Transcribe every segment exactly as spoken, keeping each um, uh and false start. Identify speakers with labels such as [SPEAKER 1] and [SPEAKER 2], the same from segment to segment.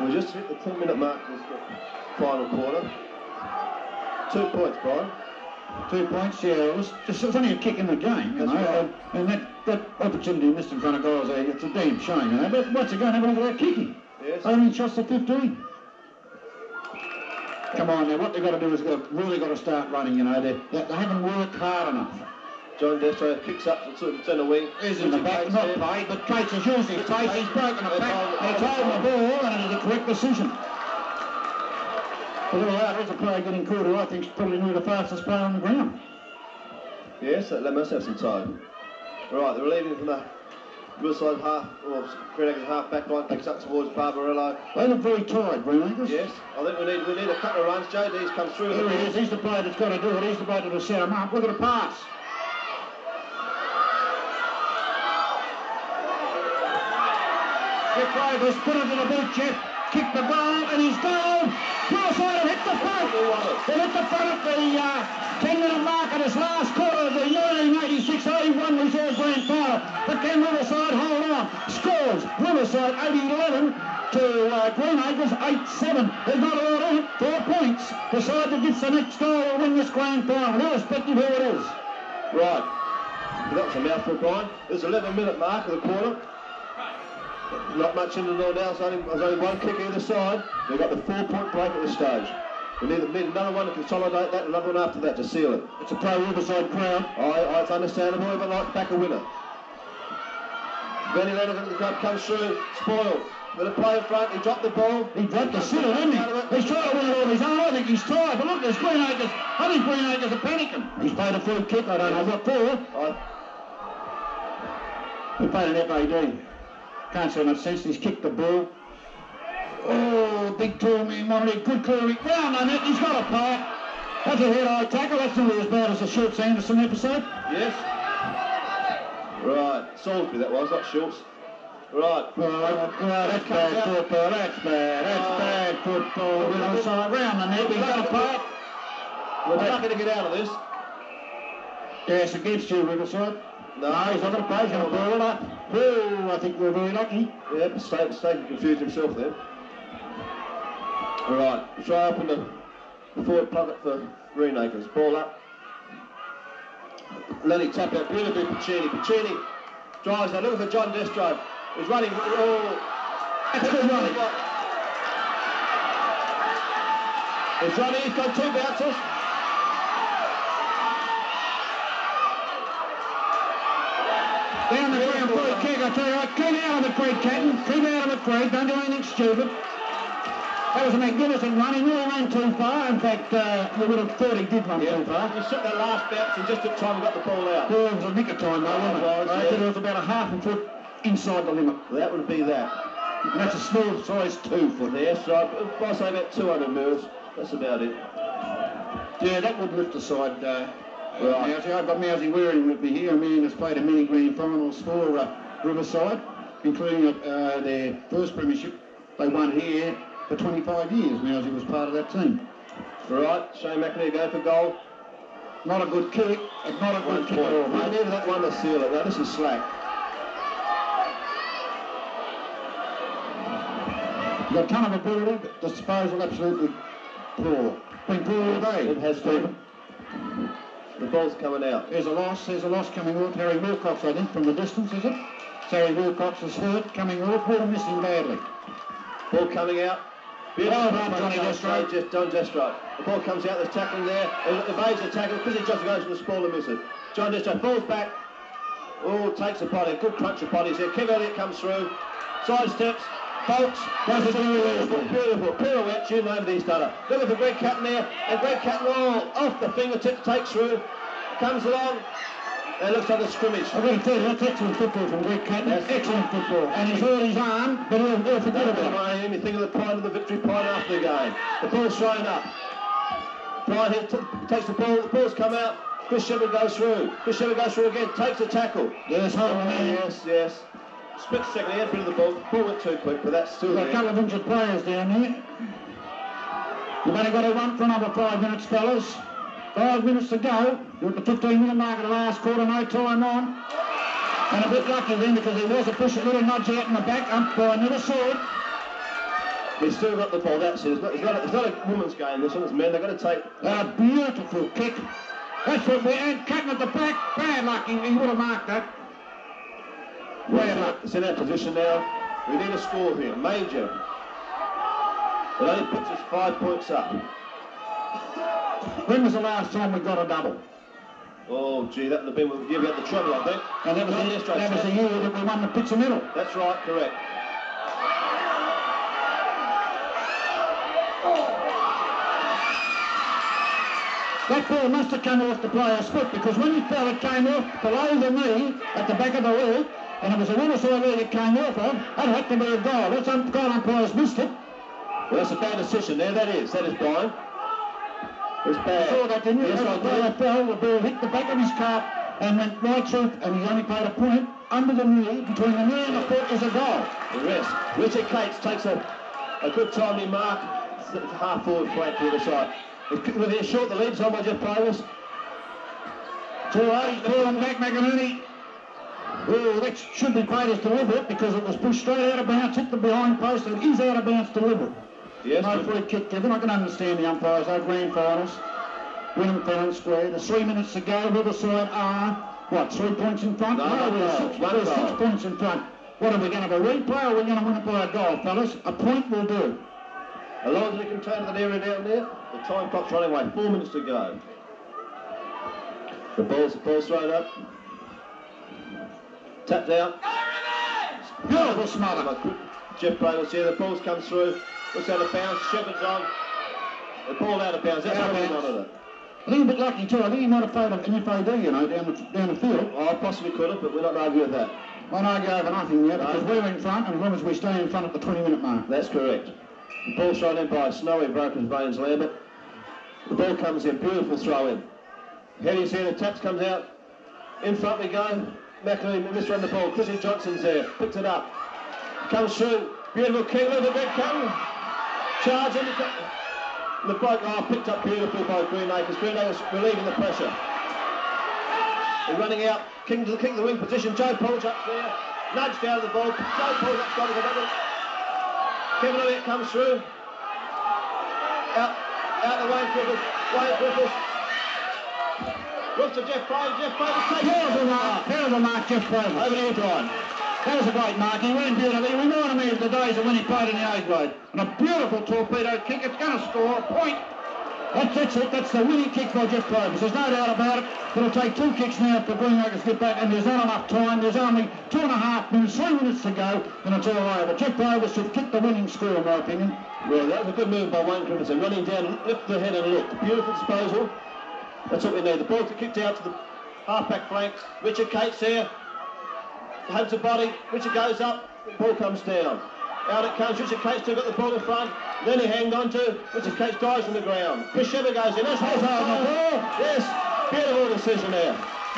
[SPEAKER 1] We just hit the ten minute mark of this final quarter. Two points, Brian.
[SPEAKER 2] Two points, yeah. It was, just, it was only a kick in the game, you
[SPEAKER 1] That's
[SPEAKER 2] know.
[SPEAKER 1] right.
[SPEAKER 2] And that, that opportunity missed in front of goals there, it's a damn shame, you know. But once again, have a look at that kicking.
[SPEAKER 1] Yes.
[SPEAKER 2] Only shots to fifteen. Come on now, what they've got to do is they've got, really got to start running, you know. They, they, they haven't worked hard enough.
[SPEAKER 1] John Destro kicks up to the centre wing.
[SPEAKER 2] He's in the back, not played, but Cates has used his pace, he's broken the back. They told him the ball, and it is a correct decision. A little out, there's a player getting caught who I think is probably near the fastest player on the ground.
[SPEAKER 1] Yes, they must have some time. Right, they're leaving from the Riverside half, or Greenacres half back line, kicks up towards Barbarello.
[SPEAKER 2] They look very tired, Greenacres.
[SPEAKER 1] Yes, I think we need we need a couple of runs. J D's come through.
[SPEAKER 2] There he is, he's the player that's got to do it, he's the player to set him up. Look at the pass. Jeff Rovers put it to the boot, Jeff. Kicked the ball, and he's gone. Riverside have hit the front. They hit the front at the uh, ten minute mark of this last quarter of the nineteen eighty-six eighty-one Reserve Grand Final. But can Riverside hold on? Scores Riverside eighty eleven to uh, Greenacres eight seven. There's not a lot in it. Four points. Decide that gets the next goal to win this Grand Final, irrespective of who it is.
[SPEAKER 1] Right. That was a mouthful, Brian. There's eleven minute mark of the quarter. Not much in the door now, there's only, there's only one kick either side. We've got the four-point break at this stage. We need, need another one to consolidate that, another one after that to seal it.
[SPEAKER 2] It's a pro-Riverside crowd.
[SPEAKER 1] Aye, aye, it's understandable, but like to back a winner. Benny Leonard the club comes through, spoiled. With a play in front, he dropped the ball.
[SPEAKER 2] He dropped the sitter, didn't he? He's trying to win it all his own. I think he's tired, but look, there's Greenacres. I think Greenacres are panicking. He's played a free kick, I don't know what for.
[SPEAKER 1] Aye.
[SPEAKER 2] He played an F A D. Can't see much sense. He's kicked the ball. Oh, big tall man, Monty. Good clearing. Round on it. He's got a part. That's a head-eye tackle. That's nearly as bad as the Schultz Anderson episode.
[SPEAKER 1] Yes. Right. Salisbury that was, not Schultz. Right.
[SPEAKER 2] Right. Right. That's bad football. That's bad. That's oh. bad football. Riverside round the net. He's got a part.
[SPEAKER 1] We're lucky to get out of this.
[SPEAKER 2] Yes, against you, Riverside. No, he's not going to play. He's going to ball it up. Oh, I think we're very lucky.
[SPEAKER 1] Yeah, mistake, mistake. He confused himself there. All right, try open the, the forward pocket for Greenacres. Ball up. Lenny tap out beautifully. Puccini. Puccini drives out. Looking for John Destro. He's running. Oh,
[SPEAKER 2] that's good running.
[SPEAKER 1] He's running. He's got two bounces.
[SPEAKER 2] Down the ground, free kick, I tell you what, keep out of it, Craig Catton. Keep out of it, Craig. Don't do anything stupid. That was a magnificent run. He really ran too far. In fact, uh, you would have thought he did run
[SPEAKER 1] yeah.
[SPEAKER 2] too far.
[SPEAKER 1] He took that last bounce and just took time and got the ball out.
[SPEAKER 2] Well, it was a nick of time, though, wasn't it?
[SPEAKER 1] Was,
[SPEAKER 2] I
[SPEAKER 1] yeah.
[SPEAKER 2] think it was about a half a foot inside the limit.
[SPEAKER 1] Well, that would be that.
[SPEAKER 2] And that's a small size two foot.
[SPEAKER 1] Yes, right. I'd say about two hundred mils. That's about it.
[SPEAKER 2] Yeah, that would lift the side. Uh,
[SPEAKER 1] Right.
[SPEAKER 2] Mousy. I've got Mousy Waring with me here, a man that's played a many grand finals for uh, Riverside, including uh, their first premiership. They won here for twenty-five years. Mousy was part of that team.
[SPEAKER 1] Right, Shane McNeil go for goal.
[SPEAKER 2] Not a good kick, and not a good
[SPEAKER 1] One
[SPEAKER 2] kick
[SPEAKER 1] point.
[SPEAKER 2] at all,
[SPEAKER 1] We
[SPEAKER 2] mate.
[SPEAKER 1] needed that one to seal it. Now this is slack.
[SPEAKER 2] You've got a ton of ability, but disposal absolutely poor. Been poor all day.
[SPEAKER 1] It has been. The ball's coming out.
[SPEAKER 2] There's a loss, there's a loss coming off. Harry Wilcox, I think, from the distance, is it? Harry Wilcox is hurt, coming off. We'll miss him badly.
[SPEAKER 1] Ball coming out. Beautiful.
[SPEAKER 2] Well done, Johnny Destro.
[SPEAKER 1] Just John Destro. The ball comes out, there's tackling there. It evades the tackle because he just goes for the spoil and miss it. John Destro falls back. Oh, takes a body. Good crunch of bodies here. Kev Elliott comes through. Side steps. Bolts. Does it beautiful, beautiful. Pirouette. You know he's done it. Looking for Greg Catton there. And Greg Catton, oh, off the fingertips, takes through. Comes along. It looks like a scrimmage.
[SPEAKER 2] I've got to tell you, that's excellent football from Greg Catton. That's excellent football. And he's hurt his arm, but he'll, he'll forget about it.
[SPEAKER 1] You think of the pride of the victory pine after the game. The ball's thrown up. Brian here t- takes the ball. The ball's come out. Chris Shepard goes through. Chris Shepard goes through again. Takes a tackle.
[SPEAKER 2] Yes, hold on, man.
[SPEAKER 1] Yes, yes. Split second, he had a bit of the ball. Ball went too quick, but that's still
[SPEAKER 2] We've got
[SPEAKER 1] there.
[SPEAKER 2] a couple of injured players down there. You've only got to run for another five minutes, fellas. Five minutes to go. You're at the fifteen minute mark of the last quarter, no time on. And a bit lucky then because there was a push, a little nudge out in the back. Umpire never saw it.
[SPEAKER 1] He's still got the ball. That's it. It's not, it's not, a, it's not a woman's game. This one, it's men. They've got to take.
[SPEAKER 2] A beautiful kick. That's what we and cutting at the back. Bad luck. He, he would have marked that. Bad luck.
[SPEAKER 1] It's in our position now. We need a score here. Major. It only puts us five points up.
[SPEAKER 2] When was the last time we got a double?
[SPEAKER 1] Oh, gee, that would have been with you had the trouble, I think.
[SPEAKER 2] And that was, the, that, that was the year that we won the Pizza Medal.
[SPEAKER 1] That's right, correct.
[SPEAKER 2] That ball must have come off the player's foot because when he fell, it came off below the knee at the back of the leg, and it was a Riverside leg it came off on. That had to be a goal. That's un goal umpires missed it.
[SPEAKER 1] Well, that's a bad decision there. That is. That is Brian. It's bad.
[SPEAKER 2] You saw that, didn't you?
[SPEAKER 1] Yes,
[SPEAKER 2] the player fell, the ball hit the back of his calf and went right through, and he only played a point under the knee. Between the knee and the foot is a goal.
[SPEAKER 1] The rest. Richard Cates takes a, a good timely mark. Half forward flank to the other side. With their short, the lead's on by Jeff Provers.
[SPEAKER 2] two eight, calling back McInerney. Oh, that should be played as deliberate because it was pushed straight out of bounds, hit the behind post, and is out of bounds deliberate.
[SPEAKER 1] Yes,
[SPEAKER 2] no free kick, Kevin. I can understand the umpires. They're grand finals. Winning Fallon Square. There's three minutes to go. Riverside are, what, three points in front?
[SPEAKER 1] No,
[SPEAKER 2] no,
[SPEAKER 1] no,
[SPEAKER 2] we're,
[SPEAKER 1] no,
[SPEAKER 2] six,
[SPEAKER 1] one
[SPEAKER 2] we're
[SPEAKER 1] goal.
[SPEAKER 2] six points in front. What, are we going to have a replay or are we going to win it by a goal, fellas? A point will do.
[SPEAKER 1] As long as we can turn that area down there, the time clock's running away. Four minutes to go. The ball's, the ball's thrown up. Tapped out.
[SPEAKER 2] Beautiful smother.
[SPEAKER 1] Jeff Provers here. The ball's come through. Looks out of bounds. Shepard's on. The ball out of bounds. That's how we monitor it.
[SPEAKER 2] A little bit lucky too. I think he might have played an F A D, you know, down the, down the field.
[SPEAKER 1] Oh, I possibly could have, but we're not arguing with that.
[SPEAKER 2] Won't argue over nothing yet because
[SPEAKER 1] No.
[SPEAKER 2] we're in front, and as long as we stay in front at the twenty minute mark.
[SPEAKER 1] That's correct. The ball thrown in by Snowy, Broken Veins Lambert. The ball comes in. Beautiful throw in. Heading's here. The taps comes out. In front we go. McInerney misrun the ball. Chrissy Johnson's there. Picks it up. Comes through. Beautiful kick. Look at that come. Charge in. The bloke, oh, picked up beautifully by Greenacres. Greenacres relieving the pressure. They're running out, kicking to the kick the wing position. Joe Paul's up there, nudged out of the ball. Joe Paul's up, got it, got it. Kevin Elliott comes through. Out, out the Wayne Griffiths. Wayne Griffiths. Looks to Jeff Provers. Jeff Provers takes it.
[SPEAKER 2] Terrible mark, terrible mark, Jeff Provers.
[SPEAKER 1] Over to you, Brian.
[SPEAKER 2] That was a great mark. He ran beautifully. He reminded me of the days of when he played in the A grade. And a beautiful torpedo kick. It's going to score a point. That's, that's it. That's the winning kick by Jeff Provers. There's no doubt about it. It'll take two kicks now for Greenacres to get back, and there's not enough time. There's only two and a half minutes, three minutes to go, and it's all over. Jeff Provers should kick the winning score, in my opinion.
[SPEAKER 1] Well, that was a good move by Wayne Griffiths. Running down, lift the head and look. Beautiful disposal. That's what we need. The ball's kicked out to the half-back flank. Richard Cates there. Hunts a body. Richard goes up. The ball comes down. Out it comes. Richard Cates still got the ball in front. Then he hanged on to. Richard Cates dives on the ground. Chris Shepard goes in. That's
[SPEAKER 2] That's
[SPEAKER 1] the
[SPEAKER 2] on the ball.
[SPEAKER 1] Yes. Beautiful decision there.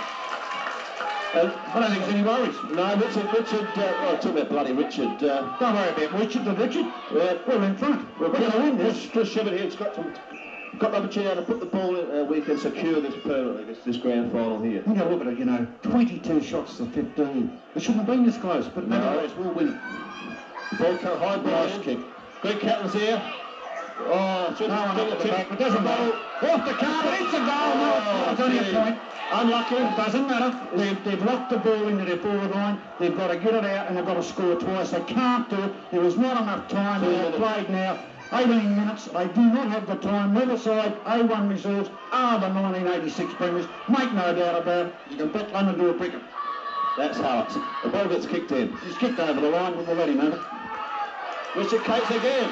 [SPEAKER 1] And
[SPEAKER 2] I don't think there's any worries.
[SPEAKER 1] no, Richard, Richard, uh, well, talking about bloody Richard. Uh,
[SPEAKER 2] Don't worry about Richard, the Richard.
[SPEAKER 1] yeah,
[SPEAKER 2] We're in front.
[SPEAKER 1] We're
[SPEAKER 2] We're going to win this.
[SPEAKER 1] Chris, Chris Shepard here has got, to, got the opportunity to put the ball in. Uh, we can secure this permanently, this, this grand final here.
[SPEAKER 2] When you look at it, you know, twenty-two shots to fifteen. It shouldn't have been this close, but
[SPEAKER 1] No.
[SPEAKER 2] nevertheless, we'll win it.
[SPEAKER 1] The ball comes high,
[SPEAKER 2] Nice
[SPEAKER 1] nice
[SPEAKER 2] kick.
[SPEAKER 1] Greg Catton's here. Oh, should
[SPEAKER 2] No one up the back, but doesn't matter.
[SPEAKER 1] Ball.
[SPEAKER 2] Off the carpet, it's a goal. No,
[SPEAKER 1] Oh,
[SPEAKER 2] it's only a
[SPEAKER 1] gee.
[SPEAKER 2] point.
[SPEAKER 1] Unlucky.
[SPEAKER 2] It doesn't matter. They've, they've locked the ball into their forward line. They've got to get it out and they've got to score twice. They can't do it. There is not enough time.
[SPEAKER 1] Two
[SPEAKER 2] They've
[SPEAKER 1] minutes.
[SPEAKER 2] played now eighteen minutes. They do not have the time. Riverside A one reserves are the nineteen eighty-six premiers. Make no doubt about it. You can bet London do a cricket.
[SPEAKER 1] That's how it's. The ball gets kicked in.
[SPEAKER 2] He's kicked over the line, but we'll let him have it.
[SPEAKER 1] Richard Cates again.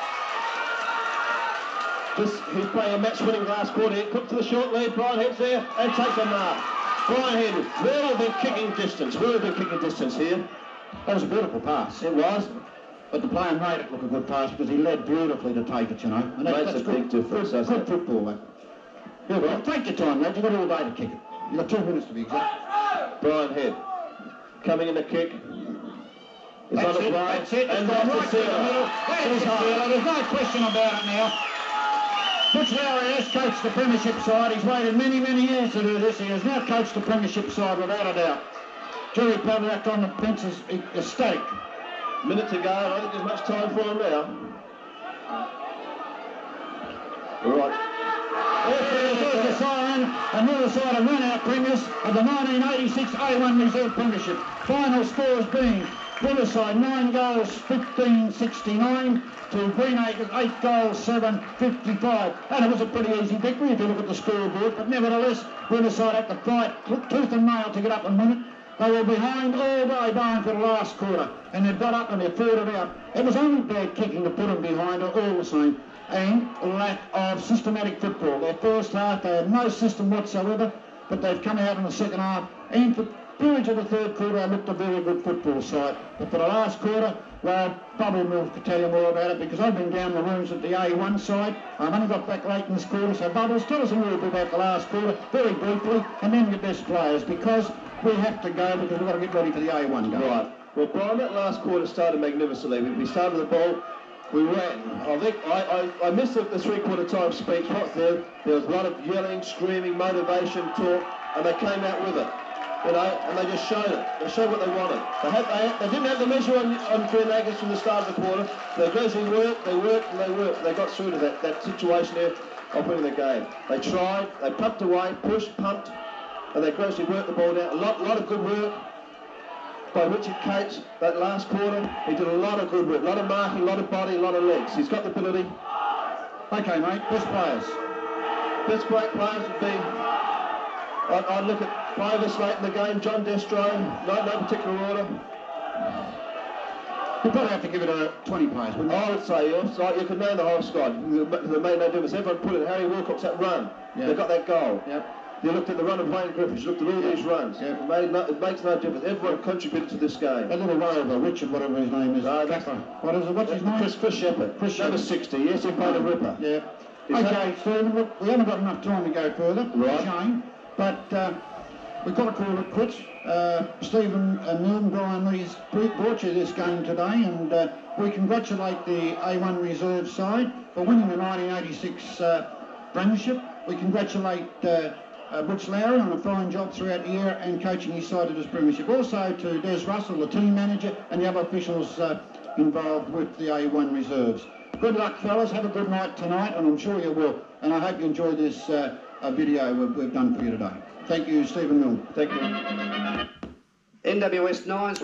[SPEAKER 1] This, he's playing a match-winning last quarter. He put to the short lead. Brian Head's there and takes a mark. Brian Head, well within kicking distance. Well within kicking distance here.
[SPEAKER 2] That was a beautiful pass.
[SPEAKER 1] It was.
[SPEAKER 2] But the player made it look a good pass because he led beautifully to take it, you know. And that,
[SPEAKER 1] Makes
[SPEAKER 2] that's
[SPEAKER 1] a big
[SPEAKER 2] good,
[SPEAKER 1] difference,
[SPEAKER 2] Good,
[SPEAKER 1] doesn't
[SPEAKER 2] good
[SPEAKER 1] it?
[SPEAKER 2] football, mate. Yeah, well, take your time, lad. You've got all day to kick it. You've got two minutes to be exact.
[SPEAKER 1] Brian Head coming in the kick. It's
[SPEAKER 2] That's
[SPEAKER 1] on the
[SPEAKER 2] it,
[SPEAKER 1] play.
[SPEAKER 2] that's it.
[SPEAKER 1] And
[SPEAKER 2] It's gone
[SPEAKER 1] that's
[SPEAKER 2] right
[SPEAKER 1] the
[SPEAKER 2] through the
[SPEAKER 1] sealer.
[SPEAKER 2] middle. There's
[SPEAKER 1] He's
[SPEAKER 2] the
[SPEAKER 1] hard.
[SPEAKER 2] sealer. There's no question about it now. Butch Lowry has coached the premiership side. He's waited many, many years to do this. He has now coached the premiership side without a doubt. Jerry Pavlak on the bench is ecstatic.
[SPEAKER 1] Minute to go. I don't think there's much time for him now. Right.
[SPEAKER 2] There's the siren, and Riverside have run out premiers of the nineteen eighty-six A one Reserve Premiership. Final scores being Riverside nine goals, fifteen sixty-nine to Greenacres eight goals, seven fifty-five. And it was a pretty easy victory if you look at the scoreboard, but nevertheless, Riverside had to fight tooth and nail to get up and win it. They were behind all day going for the last quarter, and they got up and they fought it out. It was only bad kicking to put them behind all the same, and lack of systematic football. Their first half, they had no system whatsoever, but they've come out in the second half, and for periods of the third quarter, they looked a very good football side. But for the last quarter, well, Bubble Mills could tell you more about it, because I've been down the rooms at the A one side. I've only got back late in this quarter, so Bubbles, tell us a little bit about the last quarter, very briefly, and then your best players, because we have to go, because we've got to get ready for the A one game.
[SPEAKER 1] Right. Well, Brian, that last quarter started magnificently. We, we started the ball, we ran. I think I, I, I missed the, the three-quarter time speech. What's there? There was a lot of yelling, screaming, motivation, talk, and they came out with it. You know, and they just showed it. They showed what they wanted. They, had, they, had, they didn't have the measure on, on Greenacres from the start of the quarter. They gradually worked, they worked, and they worked. They got through to that, that situation there of winning the game. They tried, they pumped away, pushed, pumped, and they gradually worked the ball down. A lot, lot of good work by Richard Cates that last quarter. He did a lot of good work, a lot of marking, a lot of body, a lot of legs. He's got the ability.
[SPEAKER 2] Okay, mate, best players.
[SPEAKER 1] Best great players would be, I'd, I'd look at Clovis late in the game, John Destro, no, no particular order.
[SPEAKER 2] You'd probably have to give it a twenty players, wouldn't you?
[SPEAKER 1] I would say, yes. Like, you could name the whole squad. They made no difference. Everyone put in Harry Wilcox that run. Yep. They got that goal. Yep. You looked at the run of Wayne Griffiths, you looked at all yep. these runs. Yep. It, made no, it makes no difference. Everyone yep. contributed to this game.
[SPEAKER 2] That little rover, Richard, whatever his name is.
[SPEAKER 1] No, that's,
[SPEAKER 2] what is it? What's his name?
[SPEAKER 1] Chris, Chris Shepherd.
[SPEAKER 2] Chris
[SPEAKER 1] Number sixty, yes, he played a ripper.
[SPEAKER 2] Yeah. He's okay, Stephen, look, we haven't got enough time to go further.
[SPEAKER 1] Right.
[SPEAKER 2] Shame. But uh, we've got to call it quits. Uh, Stephen uh, Milne, Brian Lee's brought you this game today, and uh, we congratulate the A one Reserve side for winning the nineteen eighty-six uh, Premiership. We congratulate uh, uh, Butch Lowry on a fine job throughout the year and coaching his side to this Premiership. Also to Des Russell, the team manager, and the other officials uh, involved with the A one Reserves. Good luck, fellas. Have a good night tonight, and I'm sure you will. And I hope you enjoy this uh, uh, video we've, we've done for you today. Thank you, Stephen Milne.
[SPEAKER 1] Thank you.
[SPEAKER 3] N W S nine.